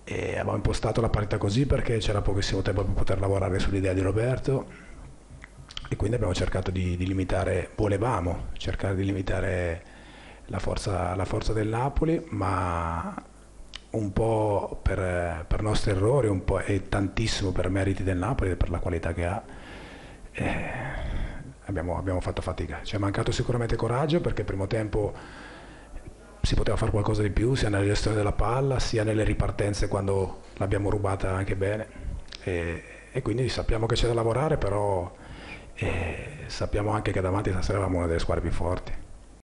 E avevamo impostato la partita così perché c'era pochissimo tempo per poter lavorare sull'idea di Roberto e quindi abbiamo cercato di limitare, volevamo cercare di limitare la forza del Napoli, ma un po' per nostri errori, un po' e tantissimo per meriti del Napoli e per la qualità che ha. eh, abbiamo fatto fatica. Ci è mancato sicuramente coraggio perché il primo tempo si poteva fare qualcosa di più sia nella gestione della palla sia nelle ripartenze quando l'abbiamo rubata anche bene e quindi sappiamo che c'è da lavorare, però sappiamo anche che davanti stasera avevamo una delle squadre più forti.